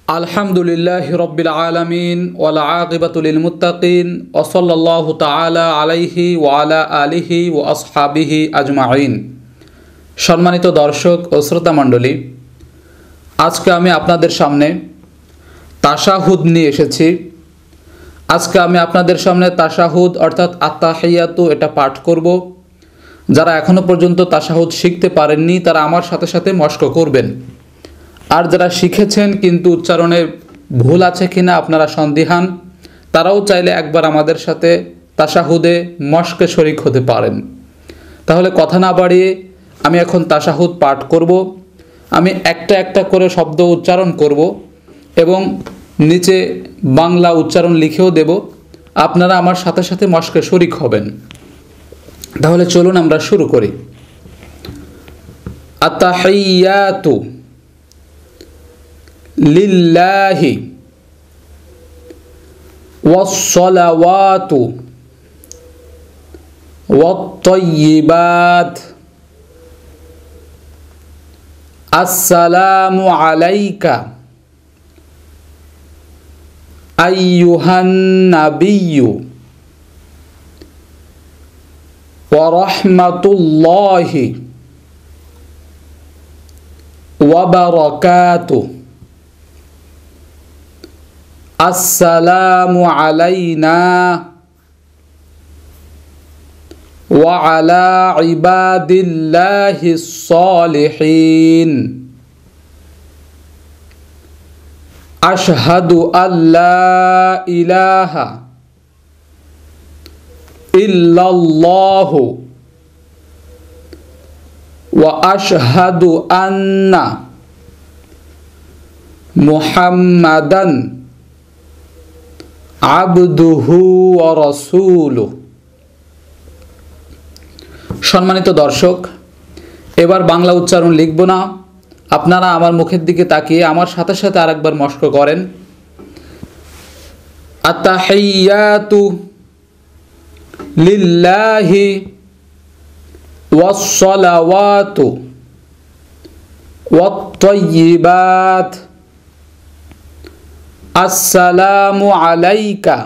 আলহামদুলিল্লাহি রব্বিল আলামিন ওয়াল আকিবাতু লিল মুত্তাকিন ওয়া সাল্লাল্লাহু তাআলা আলাইহি ওয়া আলা আলিহি ওয়া আসহাবিহি আজমাইন। সম্মানিত দর্শক ও শ্রোতা মণ্ডলী, আজকে আমি আপনাদের সামনে তাশাহুদ নিয়ে এসেছি। আজকে আমি আপনাদের সামনে তাশাহুদ অর্থাৎ আত-তাহিয়াতু এটা পাঠ করব। যারা এখনো পর্যন্ত তাশাহুদ শিখতে পারেননি তারা আমার সাথে সাথে মশক করবেন। আর যারা শিখেছেন কিন্তু উচ্চারণে ভুল আছে কিনা আপনারা সন্দিহান, তারাও চাইলে একবার আমাদের সাথে তাশাহুদে মশকে শরীক হতে পারেন। তাহলে কথা না বাড়িয়ে আমি এখন তাশাহুদ পাঠ করব। আমি একটা একটা করে শব্দ উচ্চারণ করব এবং নিচে বাংলা উচ্চারণ লিখেও দেব। আপনারা আমার সাথে সাথে মশকে শরীক হবেন। তাহলে চলুন আমরা শুরু করি। আত-তাহিয়াতু লিল্লাহি ওয়াস-সালাওয়াতু ওয়াত-তাইয়্যিবাত আসসালামু আলাইকা আইয়ুহান নাবিয়্যু ওয়া রাহমাতুল্লাহি ওয়া বারাকাতুহু। আসসালামু আলাইনা ওয়া আলা ইবাদিল্লাহিস সালিহিন। আশহাদু আল্লা ইলাহা ইল্লাল্লাহু ওয়া আশহাদু আন্না মুহাম্মাদান আবদুহু ওয়া রাসূলুহু। সম্মানিত দর্শক, এবার বাংলা উচ্চারণ লিখব না, আপনারা আমার মুখের দিকে তাকিয়ে আমার সাথে সাথে আরেকবার মশক করেন। আত-তাহিয়াতু লিল্লাহি ওয়াস-সালাওয়াতু ওয়াত-তাইয়্যিবাত আসসালামু আলাইকা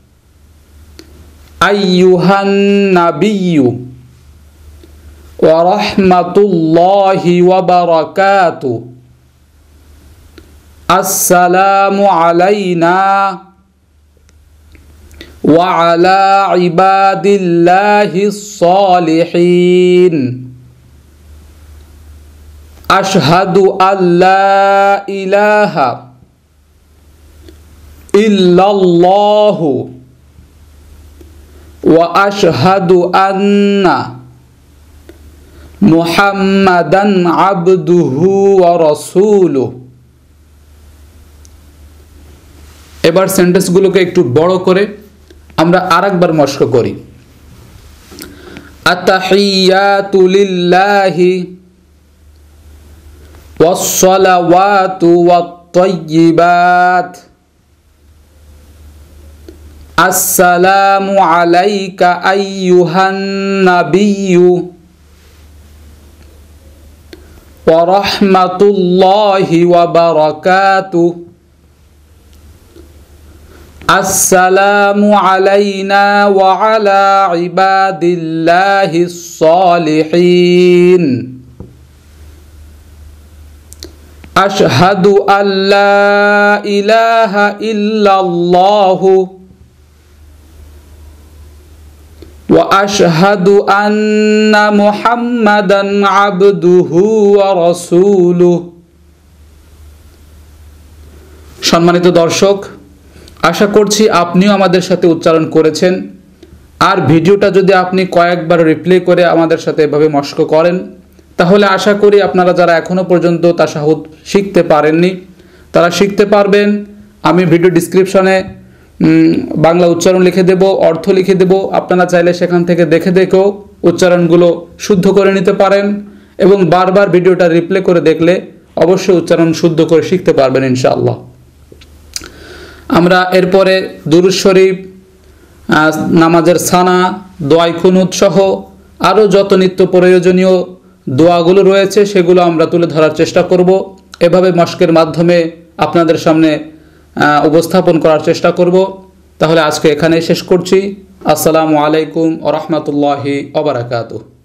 আইয়ুহান নাবিয়্যু ওয়া রাহমাতুল্লাহি ওয়া বারাকাতুহু। আসসালামু আলাইনা ওয়া আলা ইবাদিল্লাহিস সালিহিন। আশহাদু আল্লা ইলাহা ইল্লাল্লাহু ওয়া আশহাদু আন্না মুহাম্মাদান আবদুহু ওয়া রাসূলুহু। এবার সেন্টেন্সগুলোকে একটু বড় করে আমরা আরেকবার মশক করি। আত-তাহিয়াতু লিল্লাহি ওয়াস-সালাওয়াতু ওয়াত-তাইয়্যিবাত আসসালামু আলাইকা আইয়ুহান নাবিয়্যু ওয়া রাহমাতুল্লাহি ওয়া বারাকাতুহু। আসসালামু আলাইনা ওয়া আলা ইবাদিল্লাহিস সালিহিন। আশহাদু আল্লা ইলাহা ইল্লাল্লাহু ওয়া আশহাদু আন্না মুহাম্মাদান আবদুহু ওয়া রাসূলুহু। সম্মানিত দর্শক, আশা করছি আপনিও আমাদের সাথে উচ্চারণ করেছেন। আর ভিডিওটা যদি আপনি কয়েকবার রিপ্লে করে আমাদের সাথে এভাবে মশক করেন তাহলে আশা করি আপনারা যারা এখনো পর্যন্ত তাশাহুদ শিখতে পারেননি তারা শিখতে পারবেন। আমি ভিডিও ডেসক্রিপশনে বাংলা উচ্চারণ লিখে দেব, অর্থ লিখে দেব। আপনারা চাইলে সেখান থেকে দেখে দেখেও উচ্চারণগুলো শুদ্ধ করে নিতে পারেন এবং বারবার ভিডিওটা রিপ্লে করে দেখলে অবশ্যই উচ্চারণ শুদ্ধ করে শিখতে পারবেন ইনশাআল্লাহ। আমরা এরপরে দুরূদ শরীফ, নামাজের সানা, দোয়াই কুনুত সহ আরও যত নিত্য প্রয়োজনীয় দোয়াগুলো রয়েছে সেগুলো আমরা তুলে ধরার চেষ্টা করব। এভাবে মশকের মাধ্যমে আপনাদের সামনে উপস্থাপন করার চেষ্টা করব। তাহলে আজকে এখানেই শেষ করছি। আসসালামু আলাইকুম ওয়া রাহমাতুল্লাহি ওয়া বারাকাতুহু।